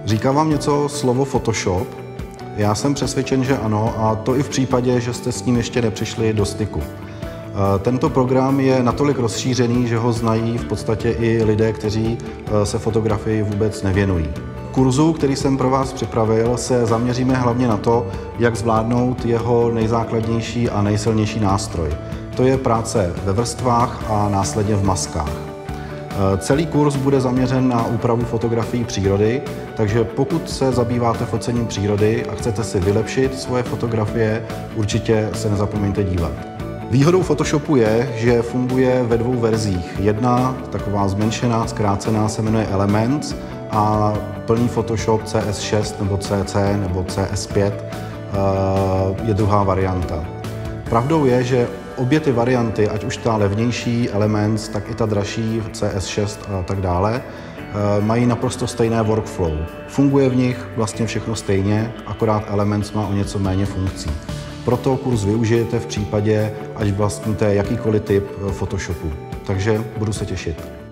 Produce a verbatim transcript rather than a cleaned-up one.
Říká vám něco slovo Photoshop? Já jsem přesvědčen, že ano, a to i v případě, že jste s ním ještě nepřišli do styku. Tento program je natolik rozšířený, že ho znají v podstatě i lidé, kteří se fotografii vůbec nevěnují. V kurzu, který jsem pro vás připravil, se zaměříme hlavně na to, jak zvládnout jeho nejzákladnější a nejsilnější nástroj. To je práce ve vrstvách a následně v maskách. Celý kurz bude zaměřen na úpravu fotografií přírody, takže pokud se zabýváte focením přírody a chcete si vylepšit svoje fotografie, určitě se nezapomeňte dívat. Výhodou Photoshopu je, že funguje ve dvou verzích. Jedna, taková zmenšená, zkrácená, se jmenuje Elements a plný Photoshop C S šest nebo C C nebo C S pět je druhá varianta. Pravdou je, že obě ty varianty, ať už ta levnější Elements, tak i ta dražší C S šest a tak dále, mají naprosto stejné workflow. Funguje v nich vlastně všechno stejně, akorát Elements má o něco méně funkcí. Proto kurz využijete v případě, až vlastníte jakýkoliv typ Photoshopu. Takže budu se těšit.